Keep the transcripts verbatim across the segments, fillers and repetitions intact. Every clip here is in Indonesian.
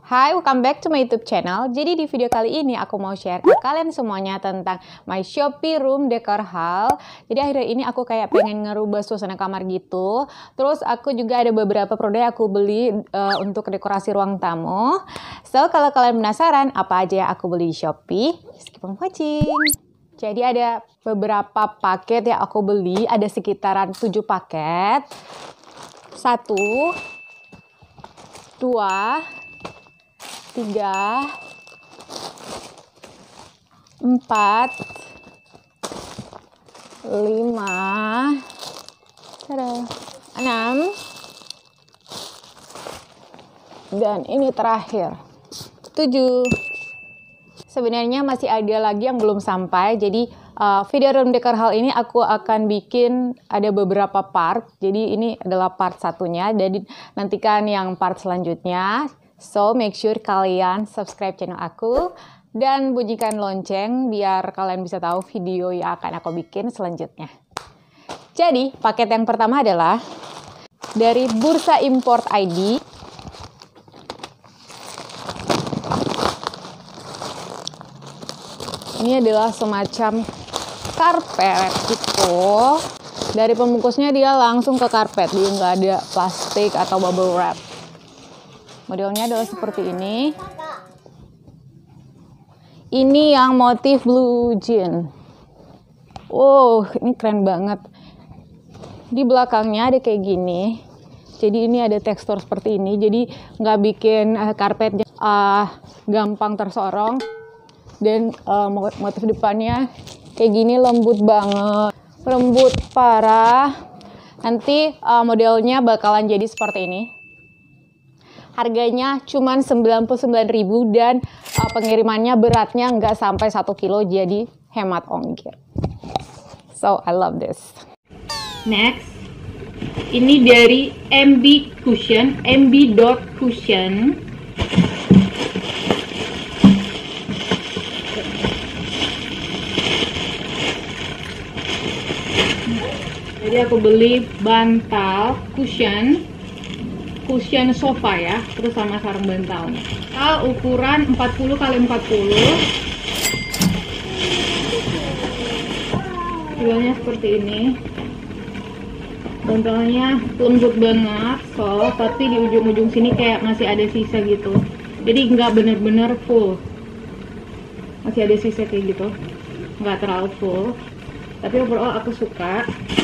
Hai, welcome back to my YouTube channel. Jadi di video kali ini aku mau share ke kalian semuanya tentang my Shopee room decor haul. Jadi akhirnya ini aku kayak pengen ngerubah suasana kamar gitu. Terus aku juga ada beberapa produk yang aku beli uh, untuk dekorasi ruang tamu. So, kalau kalian penasaran apa aja yang aku beli di Shopee, keep on watching. Jadi ada beberapa paket yang aku beli, ada sekitaran tujuh paket. Satu, dua, tiga, empat, lima, enam, dan ini terakhir, tujuh. Sebenarnya masih ada lagi yang belum sampai, jadi uh, video room decor haul ini aku akan bikin ada beberapa part. Jadi ini adalah part satunya, jadi nantikan yang part selanjutnya. So, make sure kalian subscribe channel aku dan bunyikan lonceng biar kalian bisa tahu video yang akan aku bikin selanjutnya. Jadi, paket yang pertama adalah dari Bursa Import I D. Ini adalah semacam karpet gitu. Dari pembungkusnya dia langsung ke karpet, dia nggak ada plastik atau bubble wrap. Modelnya adalah seperti ini. Ini yang motif blue jean. Wow, ini keren banget. Di belakangnya ada kayak gini. Jadi ini ada tekstur seperti ini. Jadi nggak bikin uh, karpetnya uh, gampang tersorong. Dan uh, motif depannya kayak gini lembut banget. Lembut parah. Nanti uh, modelnya bakalan jadi seperti ini. Harganya cuma sembilan puluh sembilan ribu dan uh, pengirimannya beratnya nggak sampai satu kilo, jadi hemat ongkir. So, I love this. Next, ini dari M B Cushion, M B dot Cushion. Jadi aku beli bantal cushion. Cushion sofa ya, terus sama sarung bantalnya. Bantal ukuran empat puluh kali empat puluh. Modelnya seperti ini. Bantalnya lembut banget, soft, tapi di ujung-ujung sini kayak masih ada sisa gitu. Jadi nggak bener-bener full. Masih ada sisa kayak gitu. Nggak terlalu full. Tapi overall aku suka.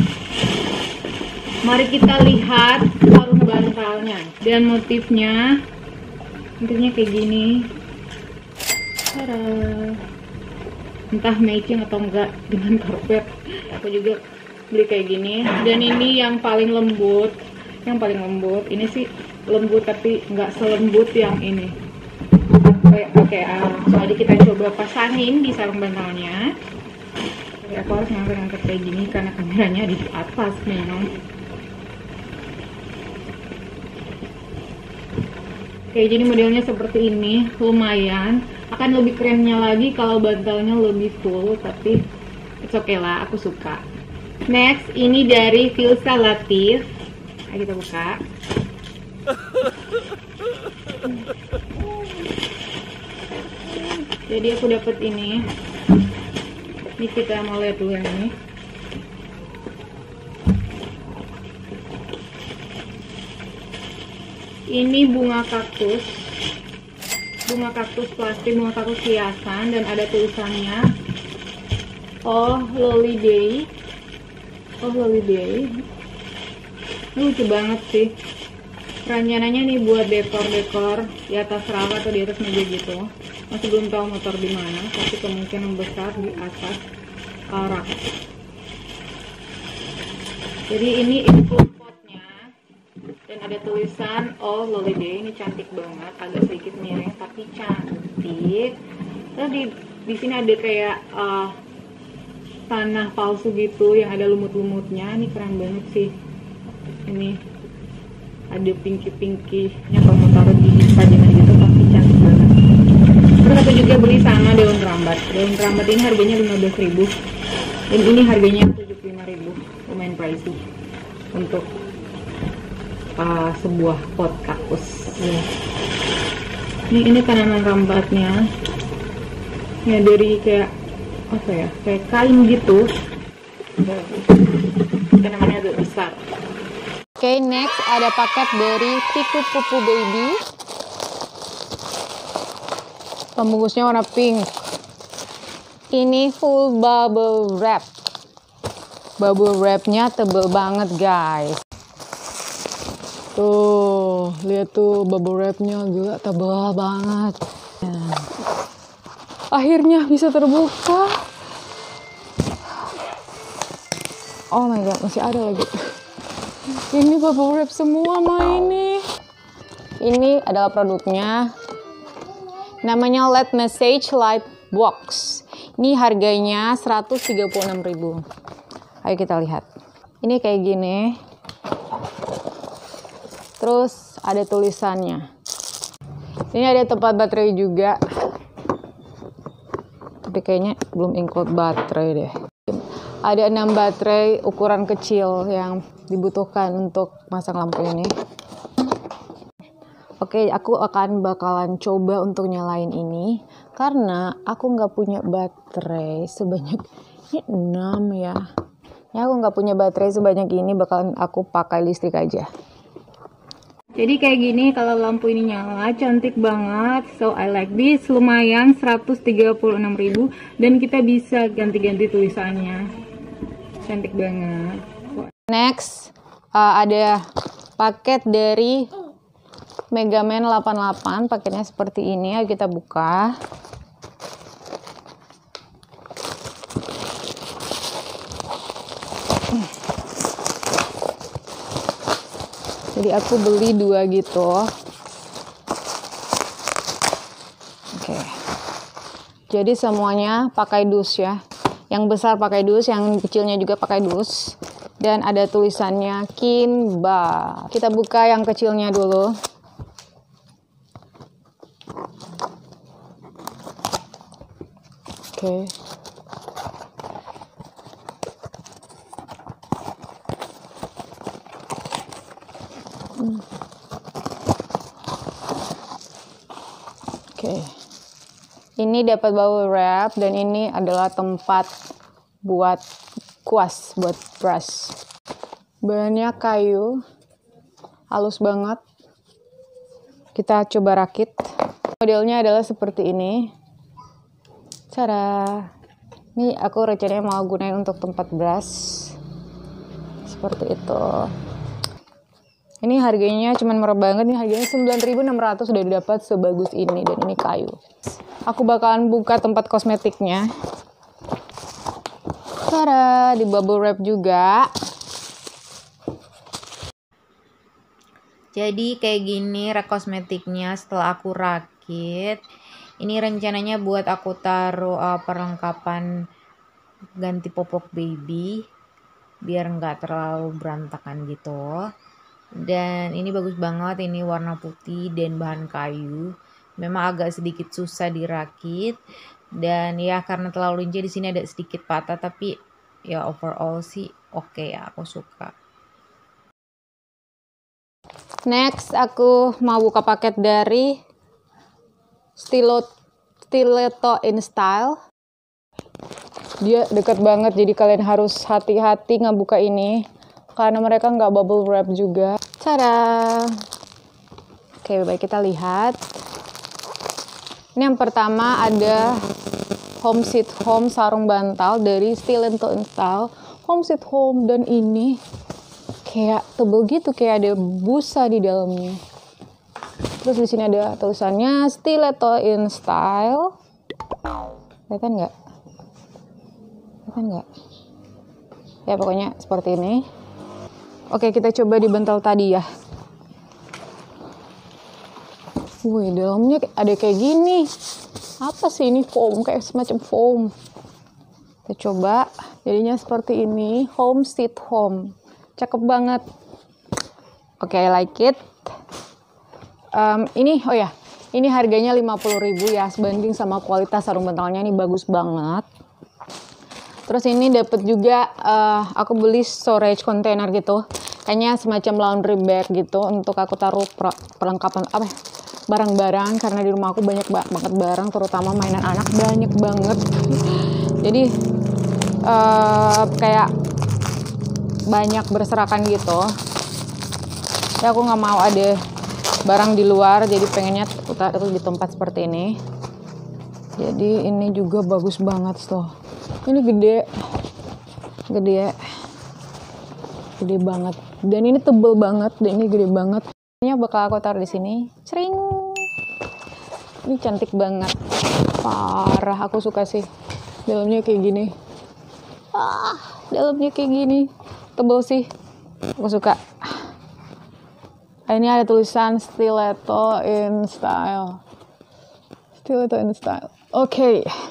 Mari kita lihat sarung bantalnya dan motifnya. Motifnya kayak gini. Tada. Entah matching atau enggak dengan karpet. Aku juga beli kayak gini. Dan ini yang paling lembut. Yang paling lembut. Ini sih lembut tapi nggak selembut yang ini. Oke, oke. Uh, soalnya kita coba pasangin di sarung bantalnya. Jadi aku harus ngangkat-ngangkat kayak gini karena kameranya di atas memang. Oke, jadi modelnya seperti ini, lumayan. Akan lebih kerennya lagi kalau bantalnya lebih full, tapi it's okay lah, aku suka. Next, ini dari Filsa Latif. Ayo kita buka. Jadi aku dapat ini. Ini kita mau lihat dulu yang ini. Ini bunga kaktus, bunga kaktus plastik, bunga kaktus hiasan, dan ada tulisannya Oh Holiday, Oh Holiday. Lucu banget sih. Rencananya nih buat dekor-dekor di atas rak atau di atas meja gitu. Masih belum tahu motor di mana, tapi kemungkinan besar di atas rak. Jadi ini info dan ada tulisan Oh Holiday. Ini cantik banget, agak sedikit miring tapi cantik. Terus di di sini ada kayak uh, tanah palsu gitu yang ada lumut-lumutnya. Ini keren banget sih. Ini ada pinky-pinkynya kalau mau taruh di pajangan gitu, tapi cantik banget. Terus aku juga beli sama daun rambat. Daun rambat ini harganya lima belas ribu dan ini harganya tujuh puluh lima ribu. Lumayan pricey untuk uh, sebuah pot kaktus. Ya. Ini ini tanaman rambatnya. Ya dari kayak apa ya? Kayak kain gitu. Tanamannya agak besar. Oke, okay, next ada paket dari Piku Pupu Baby. Pembungkusnya warna pink. Ini full bubble wrap. Bubble wrapnya tebel banget guys. Tuh, lihat tuh bubble wrapnya juga tebal banget. Nah, akhirnya bisa terbuka. Oh my god, masih ada lagi. Ini bubble wrap semua mah ini. Ini adalah produknya. Namanya L E D Message Light Box. Ini harganya seratus tiga puluh enam ribu. Ayo kita lihat. Ini kayak gini. Terus ada tulisannya. Ini ada tempat baterai juga. Tapi kayaknya belum include baterai deh. Ada enam baterai ukuran kecil yang dibutuhkan untuk masang lampu ini. Oke, aku akan bakalan coba untuk nyalain ini karena aku nggak punya baterai sebanyak ini enam ya. Ya aku nggak punya baterai sebanyak ini, bakalan aku pakai listrik aja. Jadi kayak gini kalau lampu ini nyala, cantik banget. So I like this, lumayan seratus tiga puluh enam ribu dan kita bisa ganti-ganti tulisannya. Cantik banget. Next, uh, ada paket dari Megaman delapan puluh delapan, paketnya seperti ini. Ayo kita buka. Jadi aku beli dua gitu. Oke. Jadi semuanya pakai dus ya. Yang besar pakai dus, yang kecilnya juga pakai dus. Dan ada tulisannya Kinba. Kita buka yang kecilnya dulu. Oke. Hmm. Oke. Ini dapat bubble wrap dan ini adalah tempat buat kuas, buat brush. Bahannya kayu, halus banget. Kita coba rakit. Modelnya adalah seperti ini. Cara, ini aku rencananya mau gunain untuk tempat brush. Seperti itu. Ini harganya cuman murah banget nih, harganya sembilan ribu enam ratus udah dapat sebagus ini dan ini kayu. Aku bakalan buka tempat kosmetiknya. Tada, di bubble wrap juga. Jadi kayak gini rak kosmetiknya setelah aku rakit. Ini rencananya buat aku taruh uh, perlengkapan ganti popok baby biar nggak terlalu berantakan gitu. Dan ini bagus banget, ini warna putih dan bahan kayu. Memang agak sedikit susah dirakit dan ya karena terlalu lincah di sini ada sedikit patah, tapi ya overall sih oke okay ya, aku suka. Next aku mau buka paket dari Stiletto Stiletto in Style. Dia dekat banget jadi kalian harus hati-hati ngebuka ini karena mereka nggak bubble wrap juga. Tada. Oke, baik kita lihat. Ini yang pertama ada Home Sweet Home sarung bantal dari Stiletto in Style. Home Sweet Home, dan ini kayak tebel gitu, kayak ada busa di dalamnya. Terus di sini ada tulisannya Stiletto in Style. Kelihatan nggak? Kelihatan nggak? Ya pokoknya seperti ini. Oke, kita coba di bantal tadi ya. Wih, dalamnya ada kayak gini. Apa sih ini? Foam, kayak semacam foam. Kita coba. Jadinya seperti ini. Home Sweet Home. Cakep banget. Oke, okay, I like it. Um, ini, oh ya, ini harganya lima puluh ribu ya. Sebanding sama kualitas sarung bantalnya, ini bagus banget. Terus ini dapat juga, uh, aku beli storage container gitu. Kayaknya semacam laundry bag gitu. Untuk aku taruh per perlengkapan, apa barang-barang karena di rumah aku banyak banget barang, terutama mainan anak banyak banget. Jadi uh, kayak banyak berserakan gitu. Ya aku nggak mau ada barang di luar, jadi pengennya taruh di tempat seperti ini. Jadi ini juga bagus banget tuh. Ini gede, gede, gede banget. Dan ini tebel banget, dan ini gede banget. Ini bakal aku taruh di sini. Cering. Ini cantik banget. Parah, aku suka sih. Dalamnya kayak gini. Ah, dalamnya kayak gini. Tebel sih. Aku suka. Ini ada tulisan stiletto in style. Stiletto in style. Oke. Okay.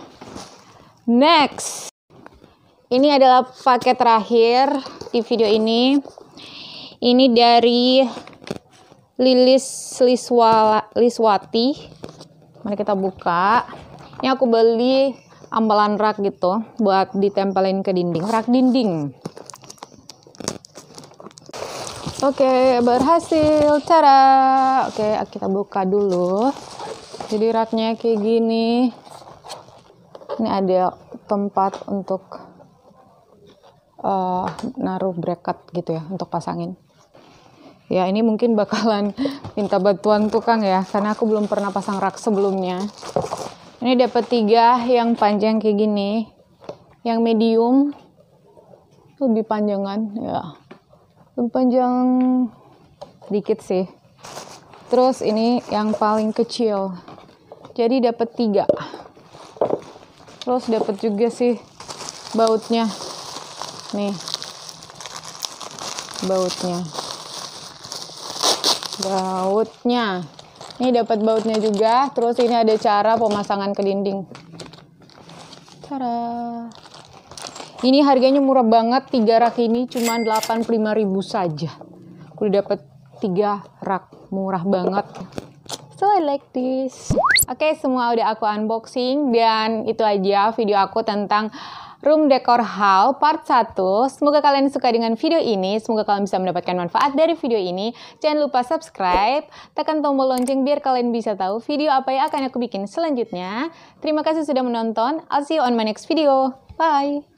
Next. Ini adalah paket terakhir di video ini. Ini dari Lilis Liswa, Liswati. Mari kita buka. Ini aku beli ambalan rak gitu buat ditempelin ke dinding, rak dinding. Oke, berhasil. Cara. Oke, kita buka dulu. Jadi raknya kayak gini. Ini ada tempat untuk uh, naruh bracket gitu ya, untuk pasangin. Ya, ini mungkin bakalan minta bantuan tukang ya, karena aku belum pernah pasang rak sebelumnya. Ini dapat tiga yang panjang kayak gini. Yang medium lebih panjangan ya. Lebih panjang dikit sih. Terus ini yang paling kecil. Jadi dapat tiga. Terus dapat juga sih bautnya. Nih. Bautnya. Bautnya. Ini dapat bautnya juga. Terus ini ada cara pemasangan ke dinding. Cara. Ini harganya murah banget. tiga rak ini cuma delapan puluh lima ribu saja. Aku udah dapat tiga rak. Murah banget. So I like this. Oke, okay, semua udah aku unboxing. Dan itu aja video aku tentang room decor haul part satu. Semoga kalian suka dengan video ini. Semoga kalian bisa mendapatkan manfaat dari video ini. Jangan lupa subscribe, tekan tombol lonceng biar kalian bisa tahu video apa yang akan aku bikin selanjutnya. Terima kasih sudah menonton. I'll see you on my next video. Bye!